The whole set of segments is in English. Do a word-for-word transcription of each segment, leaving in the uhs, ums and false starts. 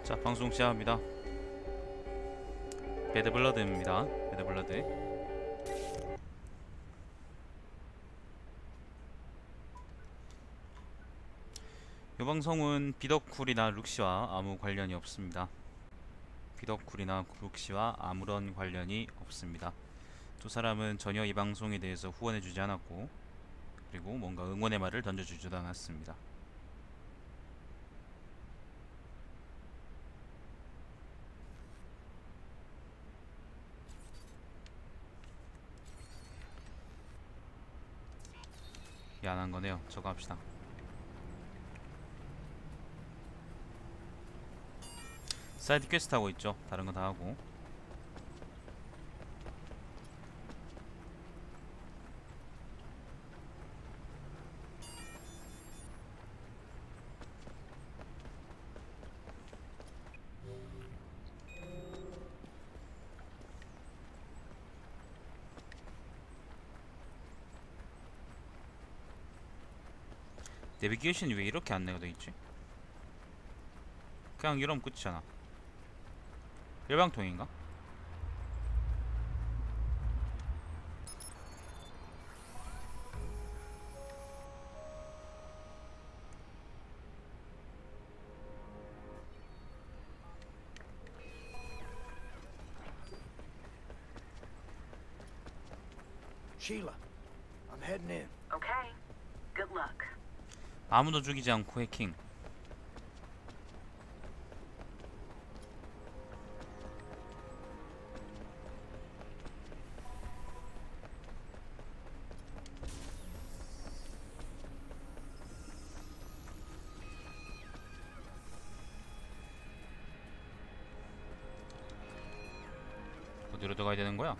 자, 방송 시작합니다. 배드블러드입니다. 배드블러드. 이 방송은 비덕쿨이나 룩시와 아무 관련이 없습니다. 비덕쿨이나 룩시와 아무런 관련이 없습니다. 두 사람은 전혀 이 방송에 대해서 후원해주지 않았고, 그리고 뭔가 응원의 말을 던져주지도 않았습니다. 미안한 거네요. 저거 합시다. 사이드 퀘스트 하고 있죠. 다른 거 다 하고. 내비게이션이 왜 이렇게 안내가 돼있지? 그냥 이러면 끝이잖아. 일방통인가? Sheila, I'm heading in. Okay. Good luck. 아무도 죽이지 않고 해킹. 어디로 들어가야 되는 거야?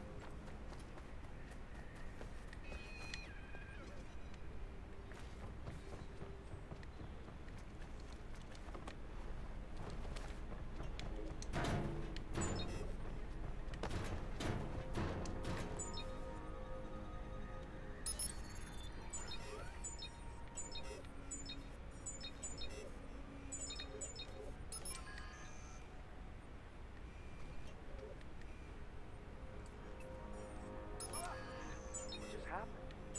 What just happened?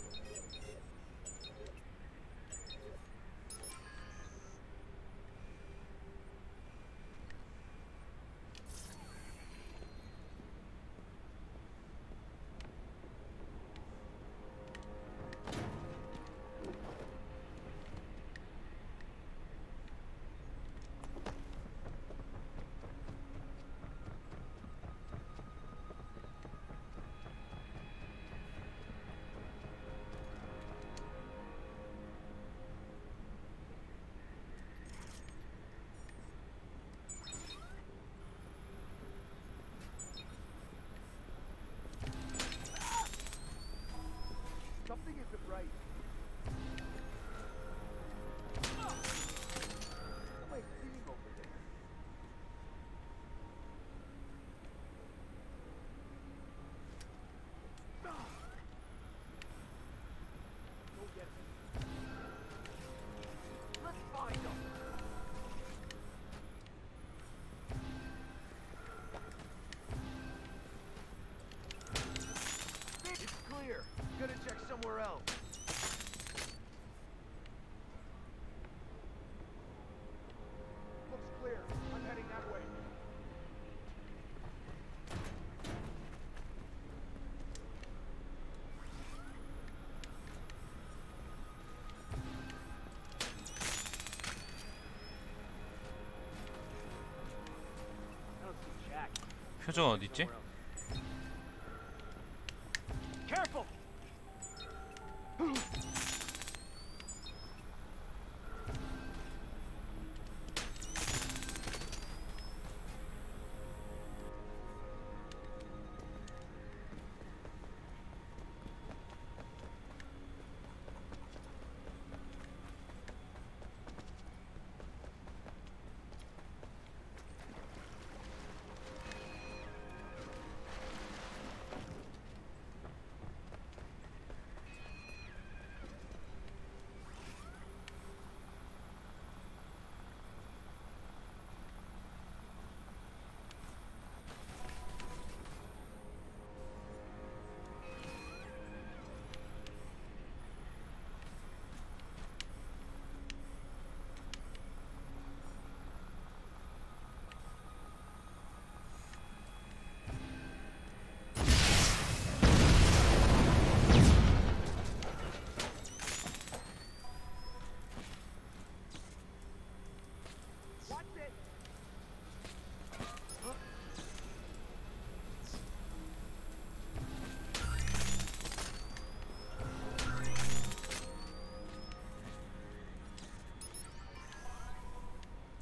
Something isn't right. What am I seeing over there? Go get him. Let's find him. It's clear. Gonna check somewhere else. Looks clear. I'm heading that way. I don't see Jack. 표정 어딨지? Careful!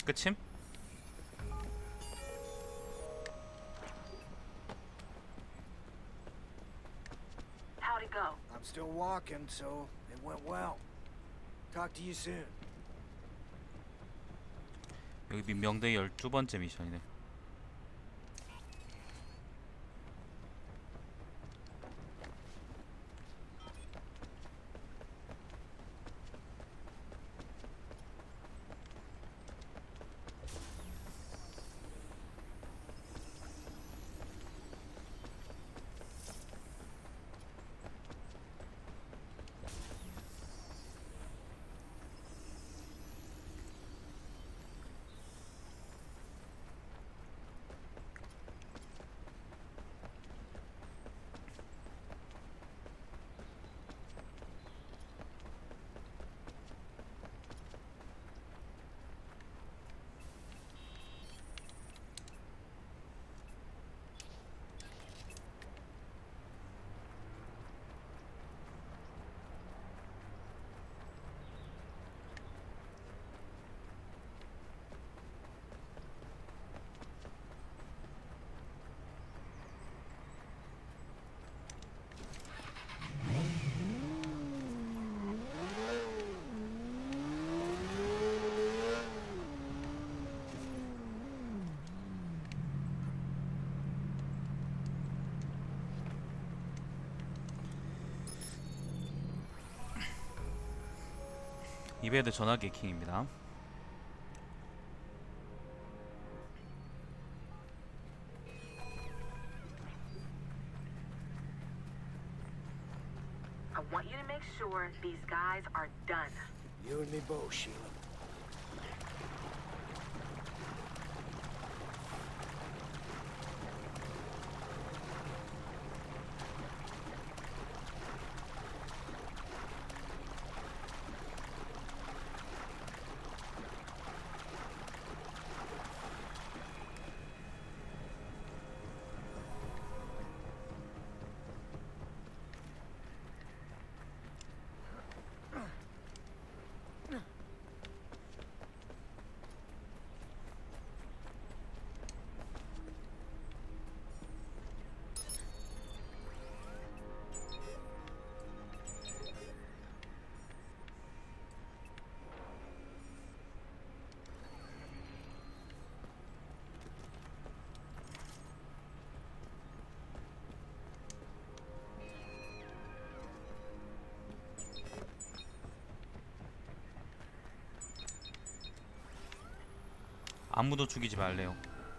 끝임? How'd it go? I'm still walking, so it went well. Talk to you soon. 여기 민병대 열두 번째 미션이네. 이베드 전화기 킹입니다. I want you to make sure these guys are done. You and me both, Sheila. 아무도 죽이지 말래요.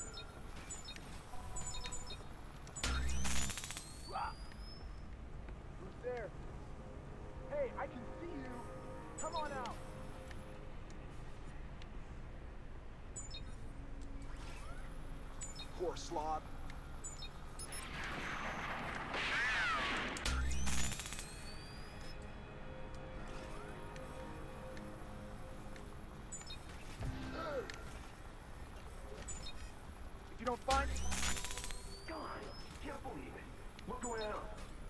Who's there? Hey, I can see you. Come on out. Poor slob. If you don't find me, God, can't believe it. What's going on?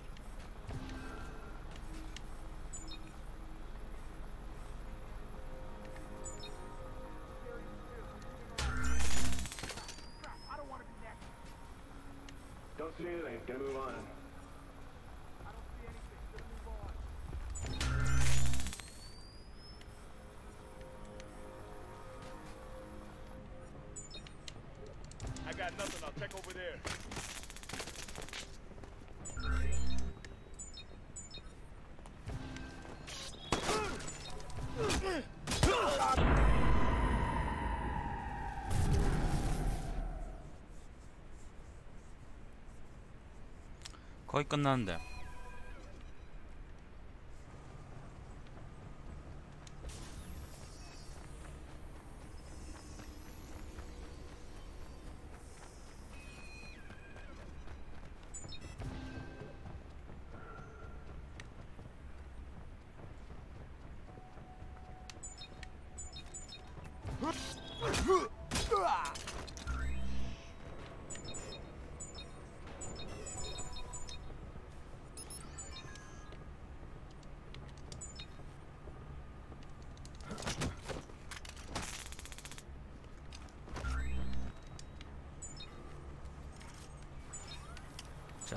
I don't want to be next. Don't see anything. Gonna move on. I don't see anything. Just move on. I got nothing. I'll check over there. 거의 끝났는데.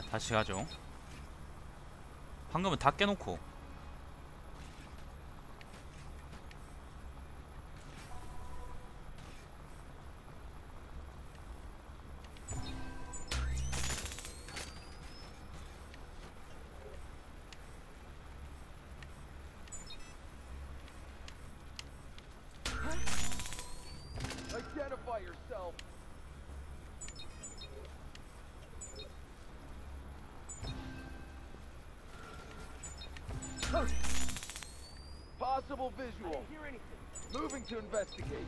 다시 가죠. 방금은 다 깨놓고. Identify yourself. Possible visual. Hear anything? Moving to investigate.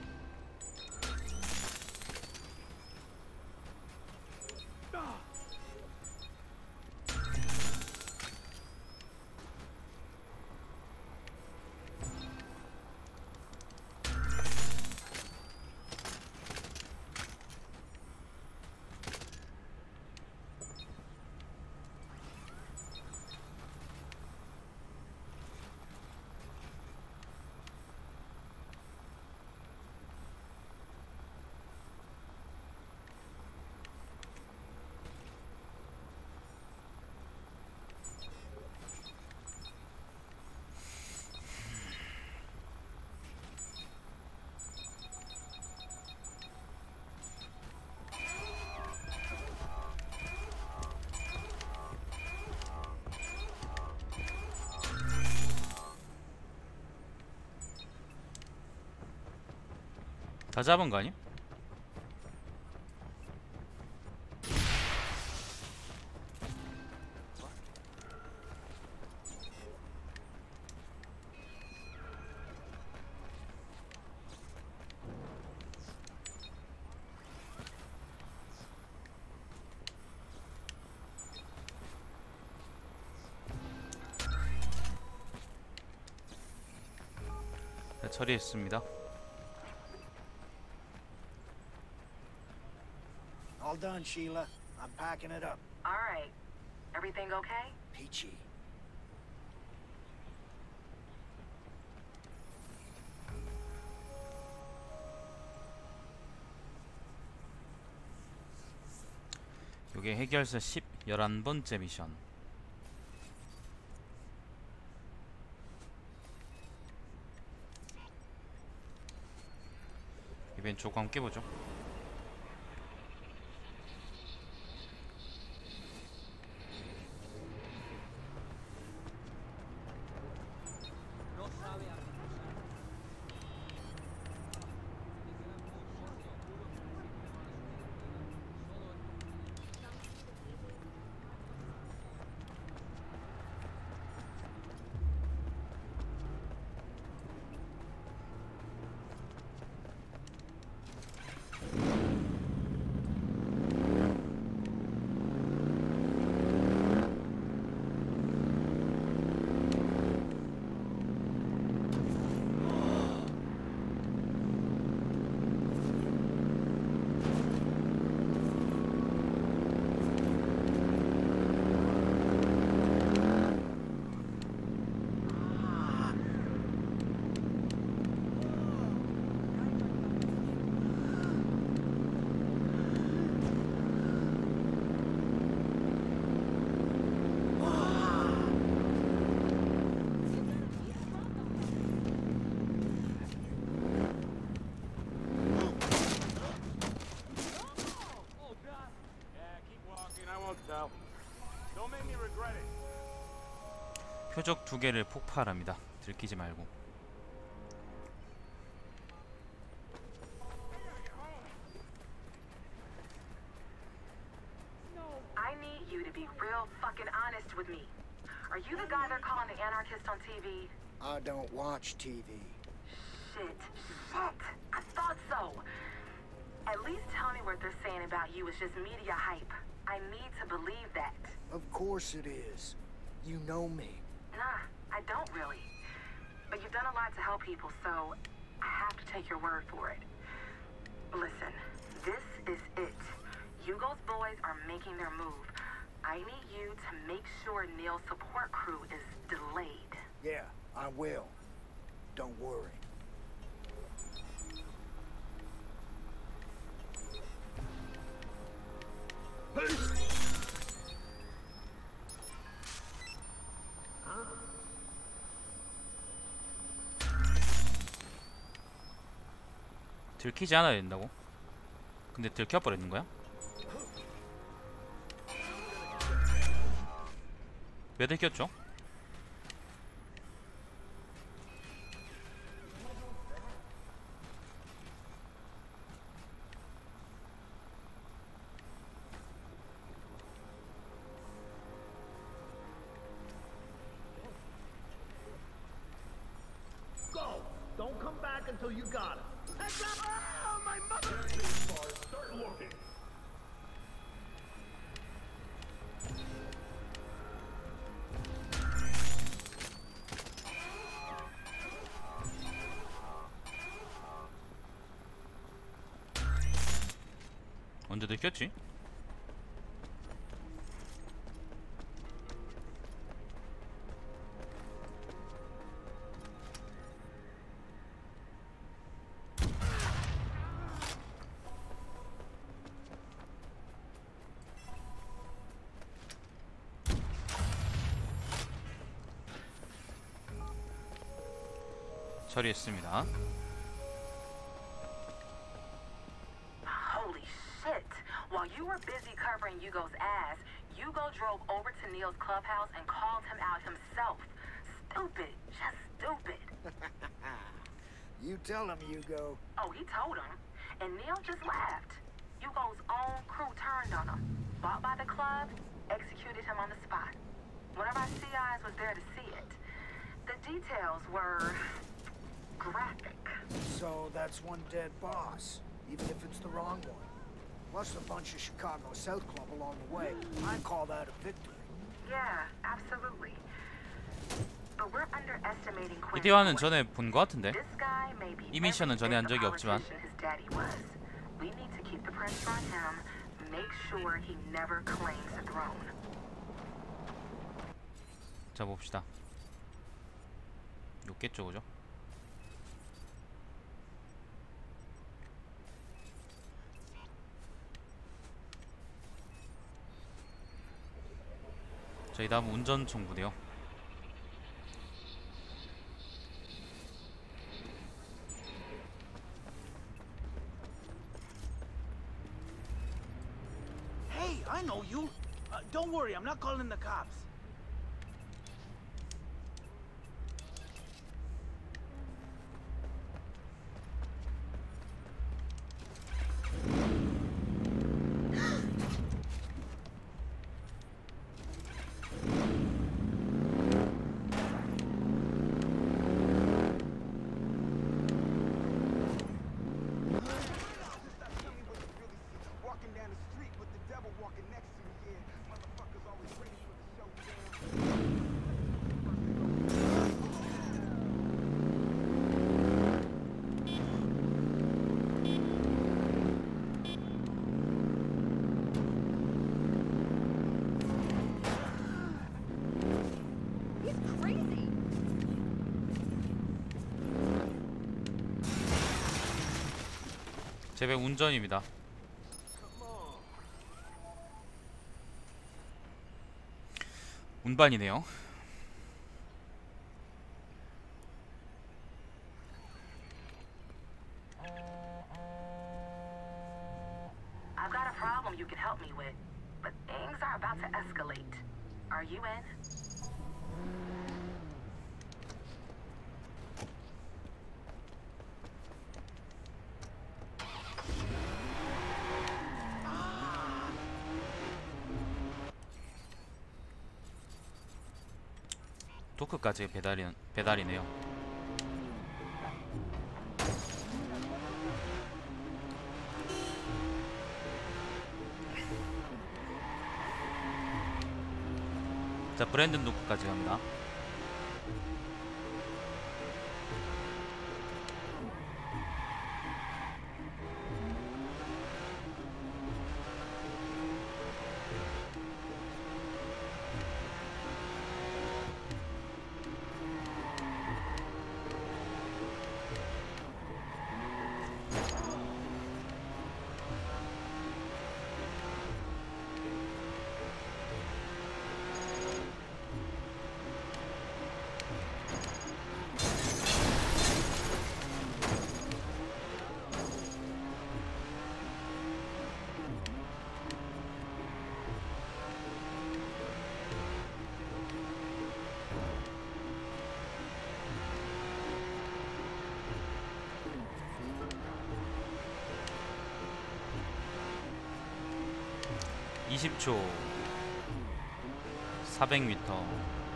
다 잡은 거 아님? 네, 처리했습니다. All done, Sheila. I'm packing it up. All right. Everything okay? Peachy. 요게 해결사 십, 열한 번째 미션. 이벤트 조금 함께 보죠. Don't make me regret it. 표적 두 개를 폭발합니다. 들키지 말고. I need you to be real fucking honest with me. Are you the guy they're calling the anarchist on T V? I don't watch T V. Shit. Shit. I thought so. At least tell me what they're saying about you is just media hype. I need to believe that. Of course it is. You know me. Nah, I don't really. But you've done a lot to help people, so I have to take your word for it. Listen, this is it. Hugo's boys are making their move. I need you to make sure Neil's support crew is delayed. Yeah, I will. Don't worry. 들키지 않아야 된다고? 근데 들켜버리는 거야? 왜 들켰죠? Go! Don't come back until you got it. Heads up! Oh, my mother! Start looking. 언제 들켰지? 처리했습니다. Holy shit. While you were busy covering Hugo's ass, Hugo drove over to Neil's clubhouse and called him out himself. Stupid. Just stupid. You tell him, Hugo. Oh, he told him. And Neil just laughed. Hugo's own crew turned on him. Bought by the club, executed him on the spot. One of our C Is was there to see it. The details were graphic. So that's one dead boss, even if it's the wrong one. Plus a bunch of Chicago South Club along the way. I call that a victory. Yeah, absolutely. But we're underestimating 이 Quinn's 대화는 point. 전에 본 것 같은데. This guy may be 이 미션은 전에 한 everything 적이 the 없지만. politician his daddy was. We need to keep the pressure on him. Make sure he never claims the throne. 자 봅시다. 욕겠죠, 그죠? 자, 이 다음 운전 총부대요. Hey, I know you. Uh, don't worry, I'm not calling the cops. Walking down the street with the devil walking next to me, yeah. Motherfuckers always ready for the showdown. He's crazy. 제배 운전입니다. 운반이네요. I've got a problem you can help me with, but things are about to escalate. Are you in? 도크까지 배달이 배달이네요. 자, 브랜든 도크까지 갑니다. 이십 초. 사백 미터.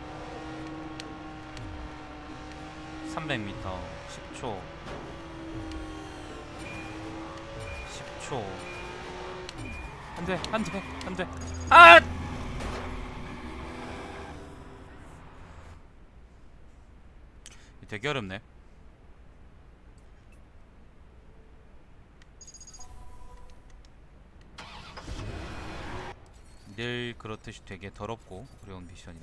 삼백 미터. 십 초. 십 초. 안돼, 안돼, 안돼. 아! 되게 어렵네. 늘 그렇듯이 되게 더럽고 어려운 미션이네.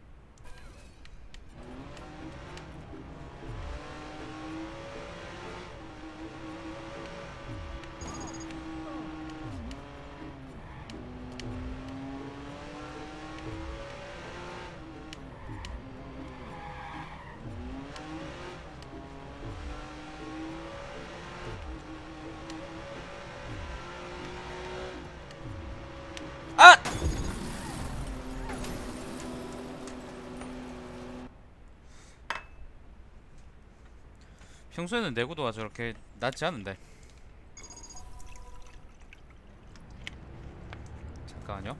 아! 평소에는 내구도가 저렇게 낮지 않은데. 잠깐만요.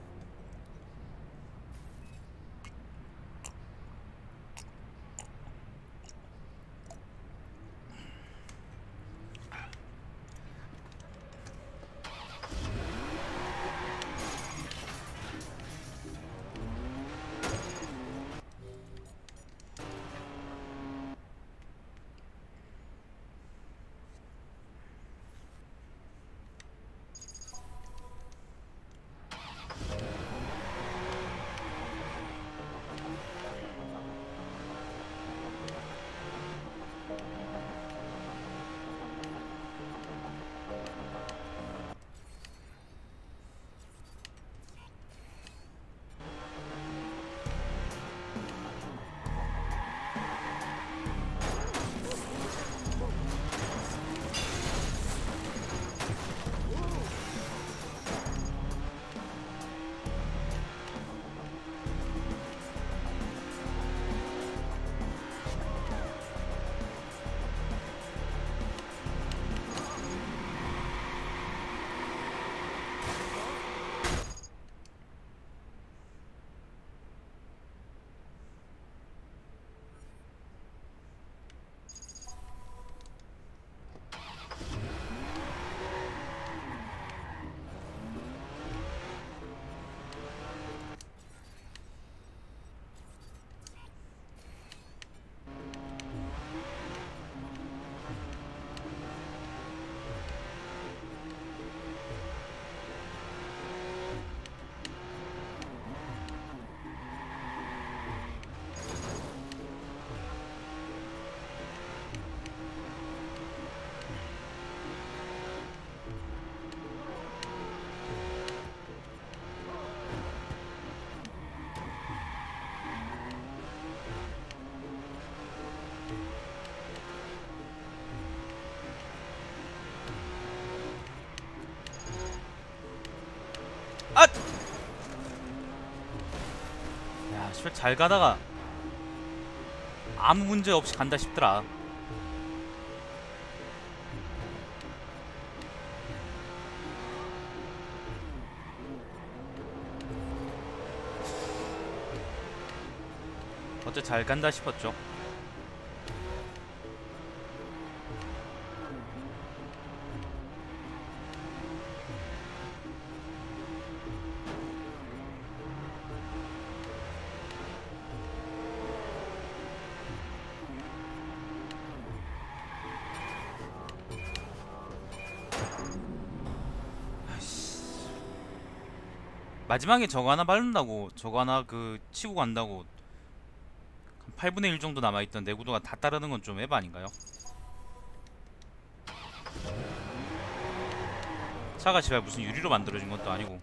아! 야, 씨발 잘 가다가 아무 문제 없이 간다 싶더라. 어째 잘 간다 싶었죠. 마지막에 저거 하나 바른다고, 저거 하나 그 치고 간다고 팔분의 일 정도 남아있던 내구도가 다 따르는 건 좀 에바 아닌가요? 차가 제발 무슨 유리로 만들어진 것도 아니고.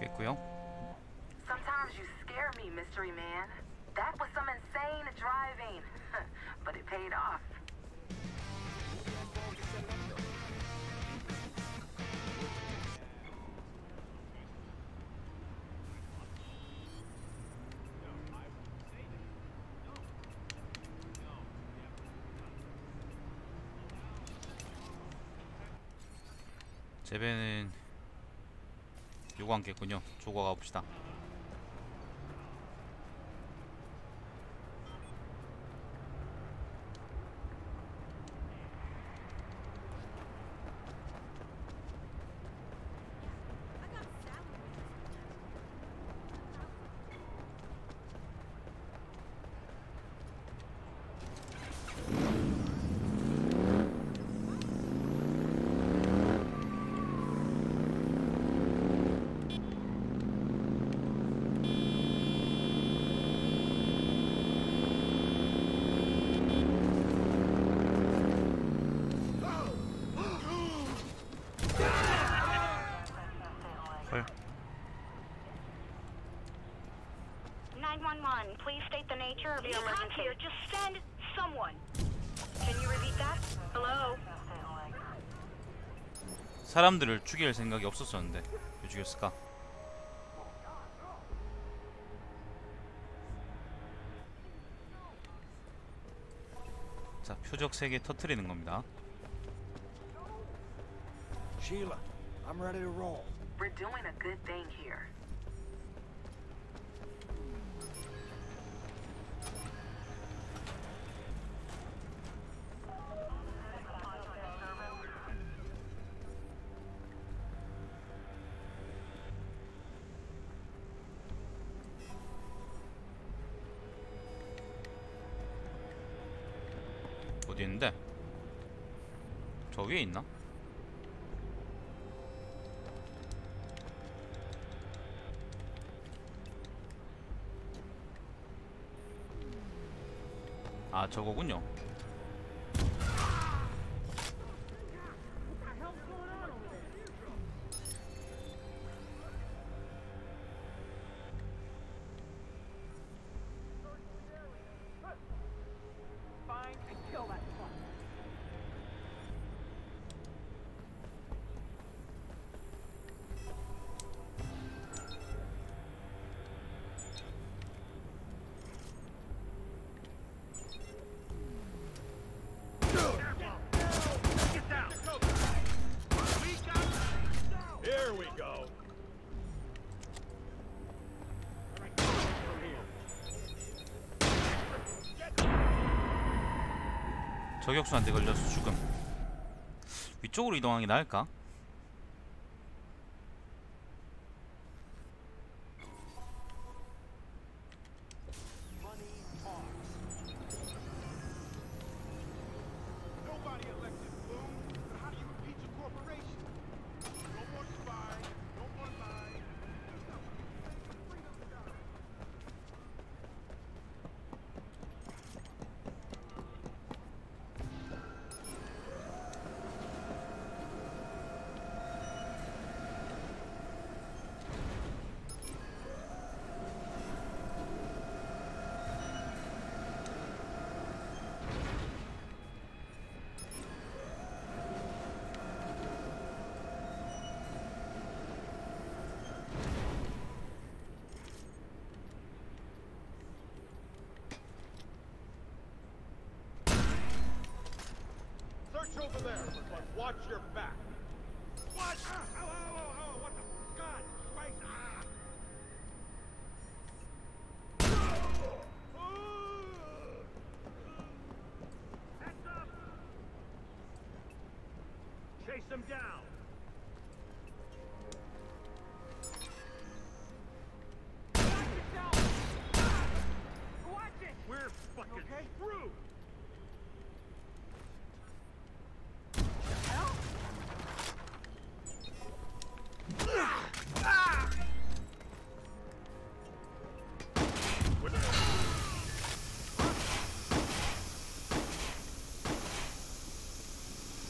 깼고요. Sometimes you scare me, mystery man. That was some insane driving, but it paid off. 제배는 요거 안 깼군요. 조거 가봅시다. 헐. nine one one, please state the nature of your emergency. Here, just send someone. Can you repeat that? Hello? 사람들을 죽일 생각이 없었었는데 왜 죽였을까? 자, 표적 세 개 터트리는 겁니다. Sheila, I'm ready to roll. We're doing a good thing here. 어디 있는데? 저 위에 있나? 아, 저거군요. Find and kill that fuck. Here we go. 저격수한테 걸려서 죽음. 위쪽으로 이동하는 게 나을까? Nobody elected Bloom. So how do you impeach a corporation? No more spy, no more lie. Search over there, but watch your back. What? Ah, oh, oh, oh, oh, what the God? Christ! Ah! Heads up! Chase them down. Watch it! We're fucking okay? through.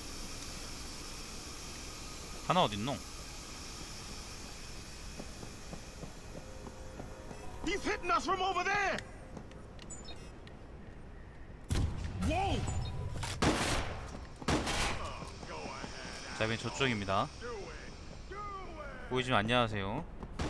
하나 어딨노? He's hitting us from over there! Whoa! 자, 맨 저쪽입니다. 보이지만 안녕하세요.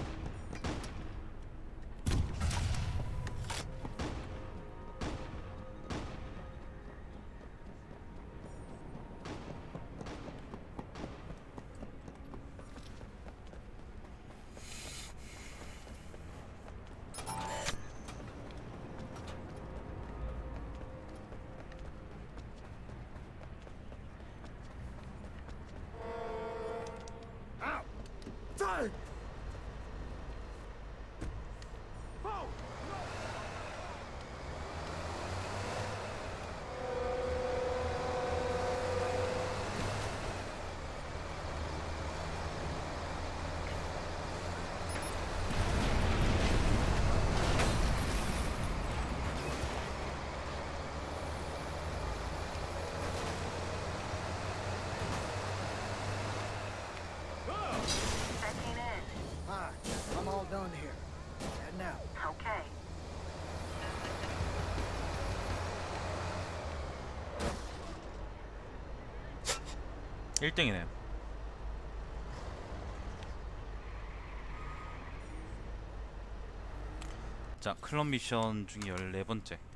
Checking in. Hi, I'm all done here. Heading out. Okay. 일 등이네. 자, 클럽 미션 중에 열네 번째.